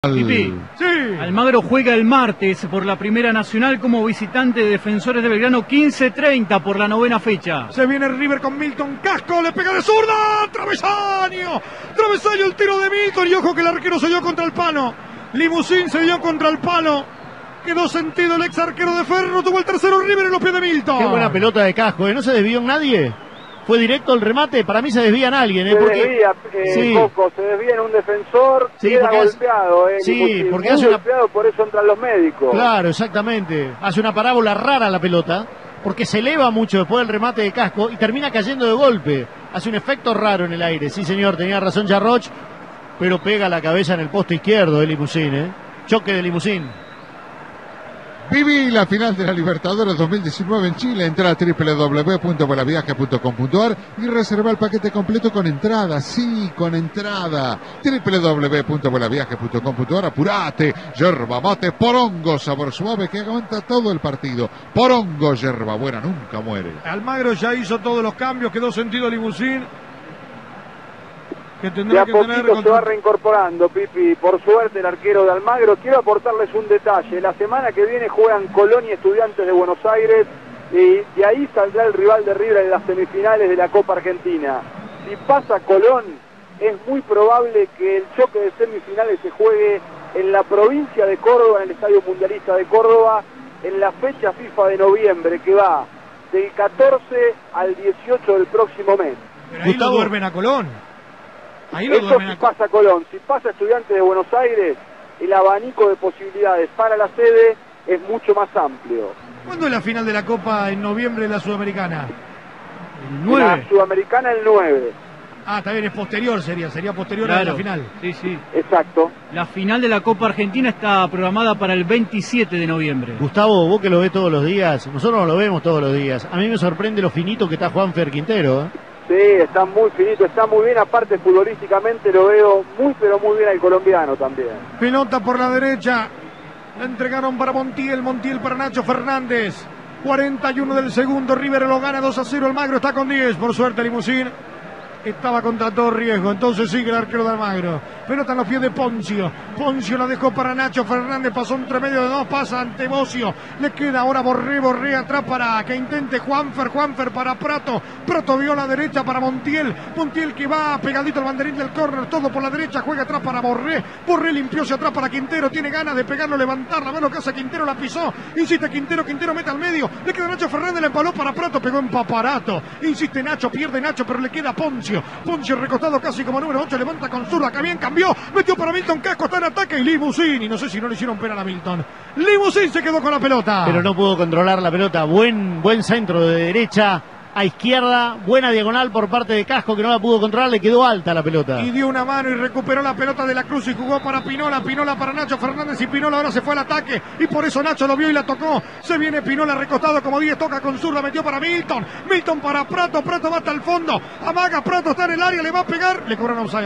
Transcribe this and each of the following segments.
Pipi, Sí. Almagro juega el martes por la Primera Nacional como visitante de Defensores de Belgrano, 15:30 por la 9ª fecha. Se viene River con Milton Casco, le pega de zurda, travesaño, el tiro de Milton y ojo que el arquero se dio contra el palo. Limusín se dio contra el palo. Quedó sentido el ex arquero de Ferro, tuvo el tercero River en los pies de Milton. Qué buena pelota de Casco, ¿no se desvió en nadie? Fue directo el remate, para mí se desvía en alguien. Se porque... desvía, sí. Coco, se desvía en un defensor, Sí, queda porque golpeado, sí, Limusín, porque muy hace una... golpeado, por eso entran los médicos. Claro, exactamente. Hace una parábola rara la pelota, porque se eleva mucho después del remate de Casco y termina cayendo de golpe. Hace un efecto raro en el aire. Sí, señor, tenía razón Jarroch, pero pega la cabeza en el poste izquierdo de Limusín, Choque de Limusín. Viví la final de la Libertadores 2019 en Chile. Entra a www.vuelaviaje.com.ar y reserva el paquete completo con entrada. Sí, con entrada. www.vuelaviaje.com.ar. Apurate. Yerba mate porongo, sabor suave que aguanta todo el partido. Porongo, yerba buena, nunca muere. Almagro ya hizo todos los cambios, quedó sentido Limusín. Que De tendrá a que tener poquito se va contra... reincorporando, Pipi, por suerte el arquero de Almagro. Quiero aportarles un detalle, la semana que viene juegan Colón y Estudiantes de Buenos Aires y de ahí saldrá el rival de River en las semifinales de la Copa Argentina. Si pasa Colón, es muy probable que el choque de semifinales se juegue en la provincia de Córdoba, en el Estadio Mundialista de Córdoba, en la fecha FIFA de noviembre, que va del 14 al 18 del próximo mes. Pero ahí Gustavo. lo duermen a Colón. Ahí lo Eso duermen si a Colón. pasa Colón, si pasa Estudiantes de Buenos Aires, el abanico de posibilidades para la sede es mucho más amplio. ¿Cuándo es la final de la Copa en noviembre de la Sudamericana? El 9. La Sudamericana el 9, Ah, está bien, es posterior, sería posterior a Claro. la final. Sí, sí. exacto. La final de la Copa Argentina está programada para el 27 de noviembre. Gustavo, vos que lo ves todos los días, nosotros no lo vemos todos los días. A mí me sorprende lo finito que está Juanfer Quintero, Sí, está muy finito, está muy bien, aparte futbolísticamente lo veo muy pero muy bien al colombiano también. Pelota por la derecha. La entregaron para Montiel para Nacho Fernández. 41 del segundo, River lo gana 2-0, Almagro está con 10, por suerte Limusín estaba contra todo riesgo, entonces sigue el arquero de Almagro. Pelota en los pies de Poncio. Poncio la dejó para Nacho Fernández, pasó entre medio de dos, pasa ante Bocio. Le queda ahora Borré atrás para que intente Juanfer para Prato. Prato vio la derecha para Montiel que va pegadito al banderín del córner, todo por la derecha, juega atrás para Borré limpió hacia atrás para Quintero, tiene ganas de pegarlo, levantarla, a ver lo que hace Quintero, la pisó, insiste Quintero mete al medio, le queda Nacho Fernández, la empaló para Prato, pegó en Paparato, insiste Nacho, pierde Nacho, pero le queda Poncio recostado casi como número 8, levanta con zurda, que bien cambió, metió para Milton Casco, está en ataque y Limusín, y no sé si no le hicieron penal a Milton. Limusín se quedó con la pelota. pero no pudo controlar la pelota. Buen centro de derecha a izquierda, buena diagonal por parte de Casco que no la pudo controlar, le quedó alta la pelota. Y dio una mano y recuperó la pelota de la Cruz y jugó para Pinola para Nacho Fernández y Pinola ahora se fue al ataque y por eso Nacho lo vio y la tocó. Se viene Pinola recostado como 10, toca con zurda, metió para Milton para Prato va hasta el fondo, amaga Prato, está en el área, le va a pegar, le cobraron offside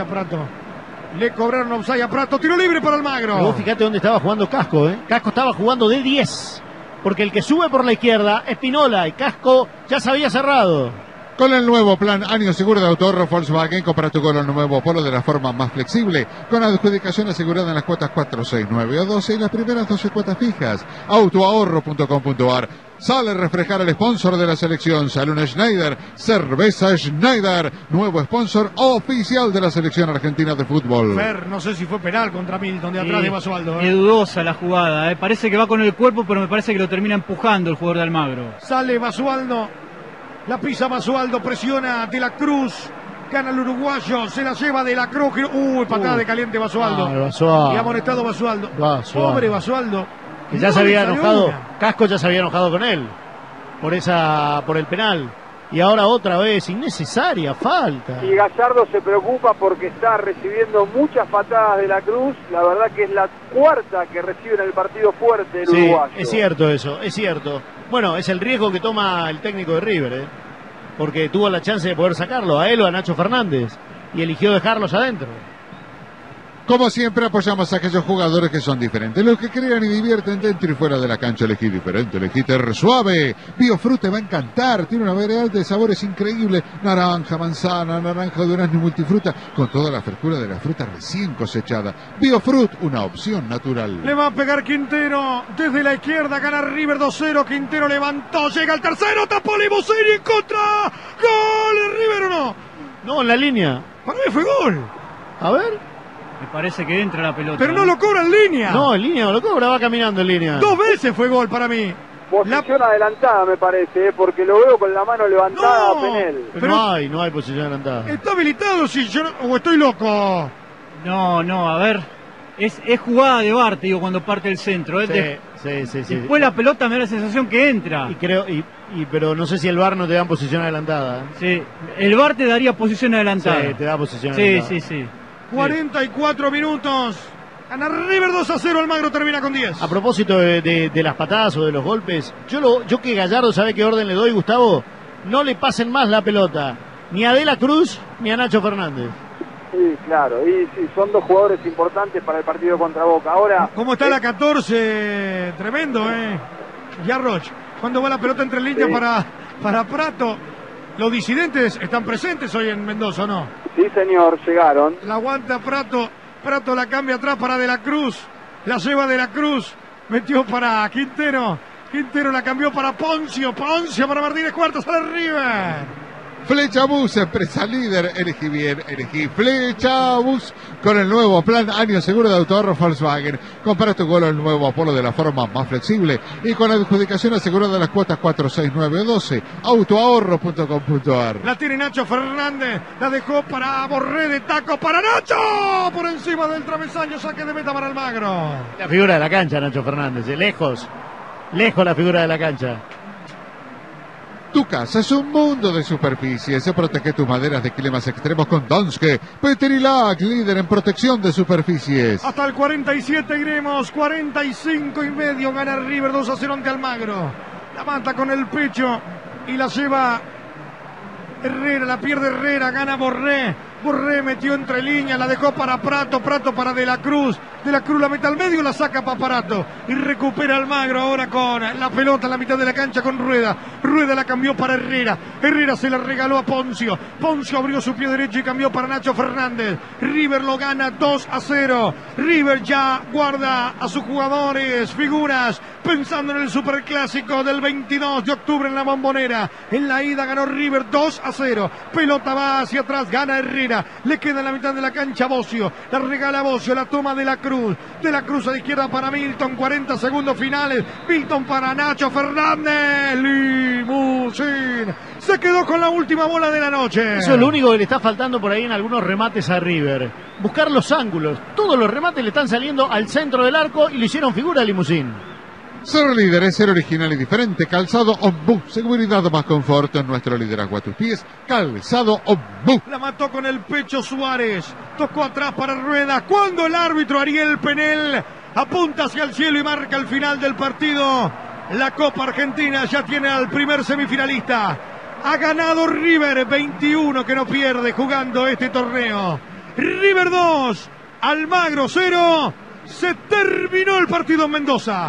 a Prato, tiro libre para Almagro. Pero vos fíjate dónde estaba jugando Casco, Casco estaba jugando de 10. Porque el que sube por la izquierda es Pinola y Casco ya se había cerrado. Con el nuevo plan Año Seguro de Auto Volkswagen, compra tu Polo nuevo Polo de la forma más flexible, con adjudicación asegurada en las cuotas 4, 6, 9 o 12 y las primeras 12 cuotas fijas. Autoahorro.com.ar. Sale a reflejar al sponsor de la selección, Salón Schneider, Cerveza Schneider, nuevo sponsor oficial de la selección argentina de fútbol. Fer, no sé si fue penal contra Milton de atrás de Basualdo. Es dudosa la jugada, Parece que va con el cuerpo, pero me parece que lo termina empujando el jugador de Almagro. Sale Basualdo, la pisa Basualdo, presiona De la Cruz, gana el uruguayo, se la lleva De la Cruz, patada de caliente Basualdo. Y amonestado Basualdo. Pobre Basualdo. Que ya se había enojado, Casco ya se había enojado con él por el penal. Y ahora otra vez, innecesaria falta. Y Gallardo se preocupa porque está recibiendo muchas patadas de la Cruz, la verdad que es la cuarta que recibe en el partido fuerte el uruguayo. Es cierto eso, es cierto. Bueno, es el riesgo que toma el técnico de River, porque tuvo la chance de poder sacarlo, a él o a Nacho Fernández, y eligió dejarlos adentro. Como siempre, apoyamos a aquellos jugadores que son diferentes, los que crean y divierten dentro y fuera de la cancha. Elegí diferente, elegí Terre Suave. Biofruit te va a encantar, tiene una variedad de sabores increíbles: naranja, manzana, naranja, durazno y multifruta, con toda la frescura de la fruta recién cosechada. Biofruit, una opción natural. Le va a pegar Quintero desde la izquierda, gana River 2-0. Quintero levantó, llega al tercero, tapó Limusini en contra. ¡Gol de River o no! No, en la línea. Para mí fue gol. A ver. Me parece que entra la pelota. Pero no lo cobra en línea. No, en línea no lo cobra, va caminando en línea. 2 veces fue gol para mí. Posición adelantada me parece, porque lo veo con la mano levantada a Penel. Pero no hay posición adelantada. ¿Está habilitado si yo o estoy loco? No, a ver. Es jugada de VAR, te digo, cuando parte el centro. Sí. Después la pelota me da la sensación que entra. Pero no sé si el VAR no te da posición adelantada. Sí, el VAR te daría posición adelantada. Sí, te da posición adelantada. Sí. 44 minutos. Gana River 2-0, Almagro termina con 10. A propósito de las patadas o de los golpes, yo que Gallardo sabe qué orden le doy, Gustavo, no le pasen más la pelota, ni a De la Cruz ni a Nacho Fernández. Sí, claro, y sí, son 2 jugadores importantes para el partido contra Boca. Ahora, ¿cómo está la 14? Tremendo, Yarroch. Cuando va la pelota entre líneas para Prato. Los disidentes están presentes hoy en Mendoza, ¿no? Sí, señor, llegaron. La aguanta Prato. Prato la cambia atrás para De la Cruz. La lleva De la Cruz. Metió para Quintero. Quintero la cambió para Poncio. Poncio para Martínez Cuarta. Sale River. Flecha Bus, empresa líder, elegí bien, elegí Flecha Bus con el nuevo plan año seguro de autoahorro Volkswagen. Compara tu Golo el nuevo Polo de la forma más flexible y con la adjudicación asegurada de las cuotas 4, 6, 9 o 12. Autoahorro.com.ar. La tiene Nacho Fernández, la dejó para Borré de taco para Nacho, por encima del travesaño, saque de meta para Almagro. La figura de la cancha, Nacho Fernández, lejos la figura de la cancha. Tu casa es un mundo de superficies. Protege tus maderas de climas extremos con Donske. Petrilac, líder en protección de superficies. Hasta el 47 iremos, 45,5. Gana River 2-0 ante Almagro. La mata con el pecho y la lleva Herrera, la pierde Herrera, gana Borré. Borré metió entre líneas, la dejó para Prato, Prato para De la Cruz. De la Cruz la mete al medio, la saca para Prato. Y recupera Almagro ahora con la pelota en la mitad de la cancha con Rueda. Rueda la cambió para Herrera. Herrera se la regaló a Poncio. Poncio abrió su pie derecho y cambió para Nacho Fernández. River lo gana 2-0. River ya guarda a sus jugadores, figuras, pensando en el superclásico del 22 de octubre en la Bombonera. En la ida ganó River 2-0. Pelota va hacia atrás, gana Herrera. Le queda en la mitad de la cancha Bocio. La regala Bocio, la toma De la Cruz. De la Cruz a la izquierda para Milton. 40 segundos finales. Milton para Nacho Fernández. Limusín. Se quedó con la última bola de la noche. Eso es lo único que le está faltando por ahí en algunos remates a River. Buscar los ángulos. Todos los remates le están saliendo al centro del arco y le hicieron figura a Limusín. Ser líder es ser original y diferente. Calzado Ombu, seguridad más confort en nuestro liderazgo a tus pies. Calzado Ombu. La mató con el pecho Suárez. Tocó atrás para Rueda. Cuando el árbitro Ariel Penel apunta hacia el cielo y marca el final del partido, la Copa Argentina ya tiene al primer semifinalista. Ha ganado River, 21 que no pierde jugando este torneo. River 2, Almagro 0. Se terminó el partido en Mendoza.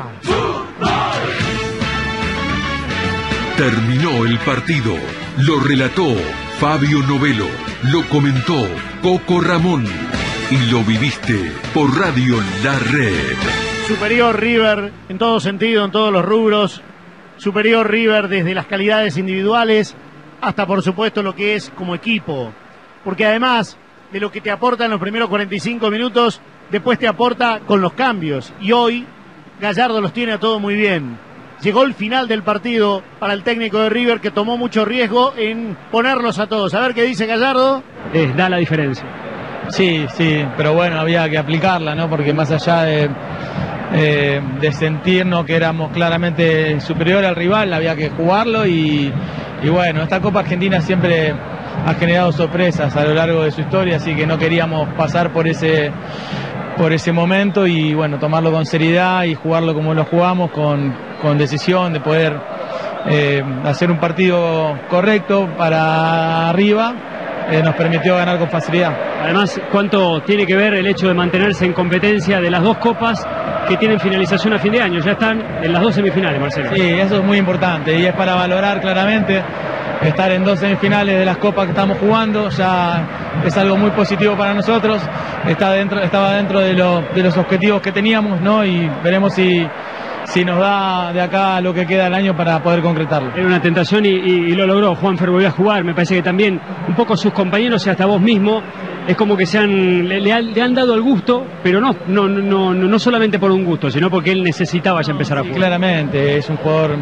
Terminó el partido. Lo relató Fabio Novelo. Lo comentó Coco Ramón. Y lo viviste por Radio La Red. Superior River en todo sentido, en todos los rubros. Superior River desde las calidades individuales hasta por supuesto lo que es como equipo. Porque además de lo que te aporta en los primeros 45 minutos, después te aporta con los cambios. Y hoy Gallardo los tiene a todos muy bien. Llegó el final del partido para el técnico de River, que tomó mucho riesgo en ponerlos a todos. A ver qué dice Gallardo. Da la diferencia. Sí, pero bueno, había que aplicarla, ¿no? Porque más allá de sentirnos que éramos claramente superior al rival, había que jugarlo y bueno, esta Copa Argentina siempre ha generado sorpresas a lo largo de su historia, así que no queríamos pasar por ese momento y bueno, tomarlo con seriedad y jugarlo como lo jugamos, con decisión de poder hacer un partido correcto para arriba, nos permitió ganar con facilidad. Además, ¿cuánto tiene que ver el hecho de mantenerse en competencia de las dos copas que tienen finalización a fin de año? Ya están en las 2 semifinales, Marcelo. Sí, eso es muy importante y es para valorar claramente. Estar en 2 semifinales de las copas que estamos jugando ya es algo muy positivo para nosotros. Estaba dentro de los objetivos que teníamos, ¿no? Y veremos si nos da de acá lo que queda del año para poder concretarlo. Era una tentación y lo logró. Juanfer volvió a jugar. Me parece que también un poco sus compañeros y hasta vos mismo es como que le han dado el gusto, pero no solamente por un gusto, sino porque él necesitaba ya empezar a jugar. Claramente, es un jugador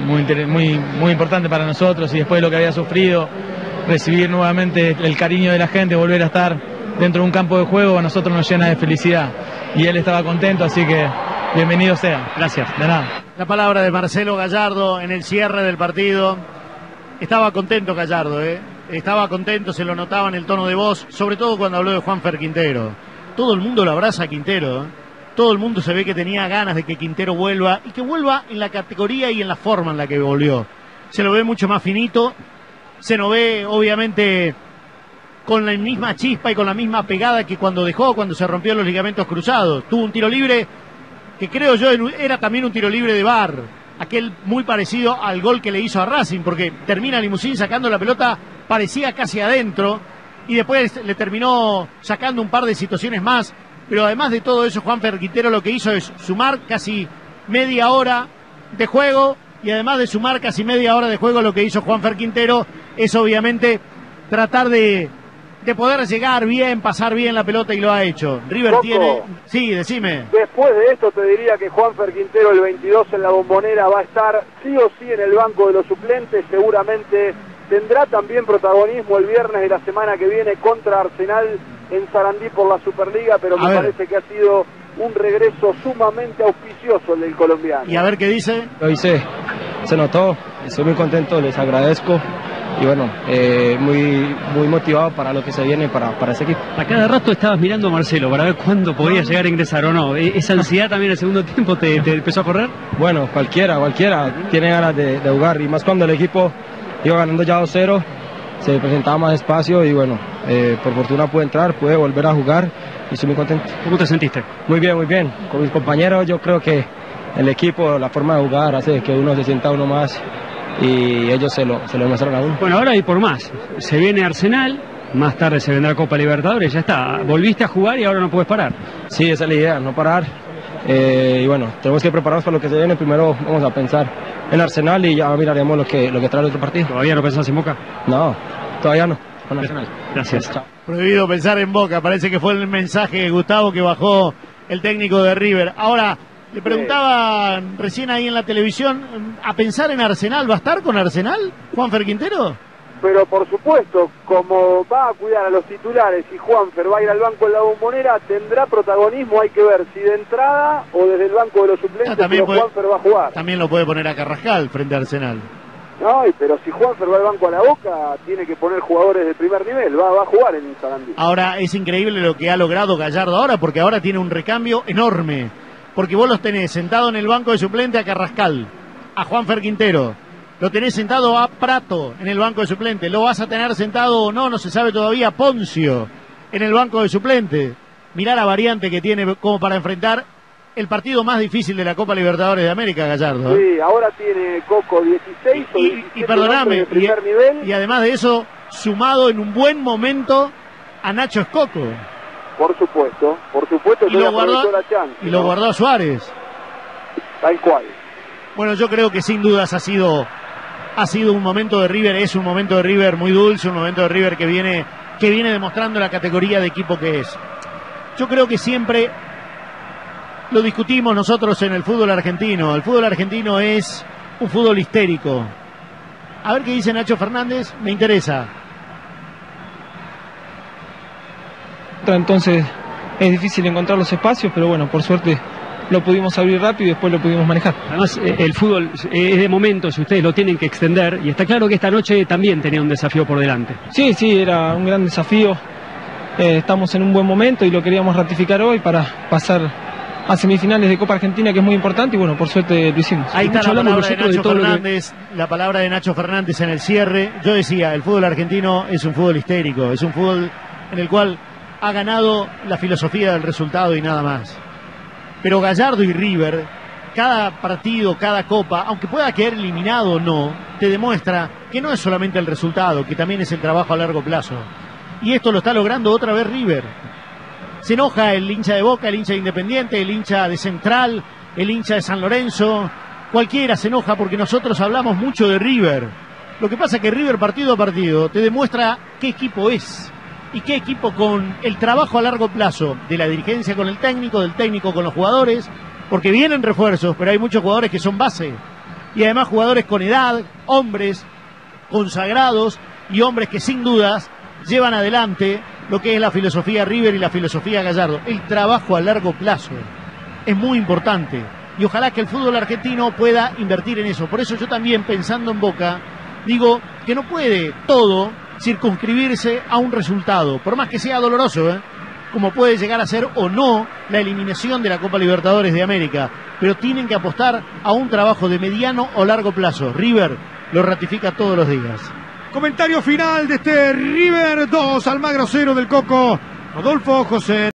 muy importante para nosotros y después de lo que había sufrido, recibir nuevamente el cariño de la gente, volver a estar dentro de un campo de juego, a nosotros nos llena de felicidad y él estaba contento, así que bienvenido sea. Gracias. De nada. La palabra de Marcelo Gallardo en el cierre del partido. Estaba contento Gallardo, estaba contento, se lo notaba en el tono de voz, sobre todo cuando habló de Juanfer Quintero. Todo el mundo lo abraza a Quintero, Todo el mundo se ve que tenía ganas de que Quintero vuelva y que vuelva en la categoría y en la forma en la que volvió. Se lo ve mucho más finito, se lo ve obviamente con la misma chispa y con la misma pegada que cuando se rompió los ligamentos cruzados. Tuvo un tiro libre que creo yo era también un tiro libre de VAR, aquel muy parecido al gol que le hizo a Racing, porque termina Limusín sacando la pelota, parecía casi adentro, y después le terminó sacando un par de situaciones más. Pero además de todo eso, Juanfer Quintero lo que hizo es sumar casi media hora de juego, y además de sumar casi media hora de juego, lo que hizo Juanfer Quintero es obviamente tratar de poder llegar bien, pasar bien la pelota, y lo ha hecho. River Coco, tiene... Sí, decime. Después de esto te diría que Juanfer Quintero el 22 en la Bombonera va a estar sí o sí en el banco de los suplentes, seguramente tendrá también protagonismo el viernes de la semana que viene contra Arsenal en Sarandí por la Superliga, pero me parece que ha sido un regreso sumamente auspicioso el del colombiano. Y a ver qué dice. Lo hice, se notó, estoy muy contento, les agradezco y bueno, muy motivado para lo que se viene para ese equipo. A cada rato estabas mirando a Marcelo para ver cuándo podía llegar a ingresar o no. ¿Esa ansiedad también en el segundo tiempo te empezó a correr? Bueno, cualquiera tiene ganas de jugar, y más cuando el equipo iba ganando ya 2-0, se presentaba más espacio y bueno, por fortuna pude entrar, pude volver a jugar y estoy muy contento. ¿Cómo te sentiste? Muy bien, con mis compañeros. Yo creo que el equipo, la forma de jugar hace que uno se sienta uno más y ellos se lo demuestran a uno. Bueno, ahora hay por más, se viene Arsenal, más tarde se vendrá Copa Libertadores, ya está, volviste a jugar y ahora no puedes parar. Sí, esa es la idea, no parar, y bueno, tenemos que prepararnos para lo que se viene. Primero vamos a pensar en Arsenal y ya miraremos lo que trae el otro partido. ¿Todavía no pensás en Boca? No, todavía no, con Arsenal. Gracias. Chao. Prohibido pensar en Boca, parece que fue el mensaje, Gustavo, que bajó el técnico de River. Ahora, le preguntaba recién ahí en la televisión, ¿a pensar en Arsenal? ¿Va a estar con Arsenal, Juanfer Quintero? Pero por supuesto, como va a cuidar a los titulares y Juanfer va a ir al banco en la Bombonera, tendrá protagonismo, hay que ver si de entrada o desde el banco de los suplentes, pero Juanfer va a jugar. También lo puede poner a Carrascal frente a Arsenal. No, pero si Juanfer va al banco a la Boca, tiene que poner jugadores de primer nivel, va a jugar en Sarandí. Ahora es increíble lo que ha logrado Gallardo ahora, porque ahora tiene un recambio enorme. Porque vos los tenés sentado en el banco de suplente a Carrascal, a Juanfer Quintero, lo tenés sentado a Prato en el banco de suplente, lo vas a tener sentado o no se sabe todavía, Poncio en el banco de suplente. Mirá la variante que tiene como para enfrentar el partido más difícil de la Copa Libertadores de América, Gallardo. Sí, ahora tiene Coco 16 o 17 y perdoname, de primer nivel. Y además de eso, sumado en un buen momento a Nacho Escoco. Por supuesto, y lo guardó, la chance, y lo guardó a Suárez. Tal cual. Bueno, yo creo que sin dudas ha sido un momento de River, es un momento de River muy dulce, un momento de River que viene demostrando la categoría de equipo que es. Yo creo que siempre lo discutimos nosotros en el fútbol argentino. El fútbol argentino es un fútbol histérico. A ver qué dice Nacho Fernández, me interesa. Entonces es difícil encontrar los espacios, pero bueno, por suerte lo pudimos abrir rápido y después lo pudimos manejar. Además, el fútbol es de momentos y ustedes lo tienen que extender, y está claro que esta noche también tenía un desafío por delante. Sí, era un gran desafío. Estamos en un buen momento y lo queríamos ratificar hoy para pasar a semifinales de Copa Argentina, que es muy importante, y bueno, por suerte lo hicimos. Ahí está la palabra de Nacho Fernández, la palabra de Nacho Fernández en el cierre. Yo decía, el fútbol argentino es un fútbol histérico, es un fútbol en el cual ha ganado la filosofía del resultado y nada más. Pero Gallardo y River, cada partido, cada copa, aunque pueda quedar eliminado o no, te demuestra que no es solamente el resultado, que también es el trabajo a largo plazo. Y esto lo está logrando otra vez River. Se enoja el hincha de Boca, el hincha de Independiente, el hincha de Central, el hincha de San Lorenzo. Cualquiera se enoja porque nosotros hablamos mucho de River. Lo que pasa es que River partido a partido te demuestra qué equipo es. Y qué equipo con el trabajo a largo plazo de la dirigencia con el técnico, del técnico con los jugadores, porque vienen refuerzos, pero hay muchos jugadores que son base. Y además jugadores con edad, hombres consagrados y hombres que sin dudas llevan adelante lo que es la filosofía River y la filosofía Gallardo. El trabajo a largo plazo es muy importante y ojalá que el fútbol argentino pueda invertir en eso. Por eso yo también, pensando en Boca, digo que no puede todo circunscribirse a un resultado, por más que sea doloroso, como puede llegar a ser o no la eliminación de la Copa Libertadores de América, pero tienen que apostar a un trabajo de mediano o largo plazo. River lo ratifica todos los días. Comentario final de este River 2, Almagro 0 del Coco Rodolfo José.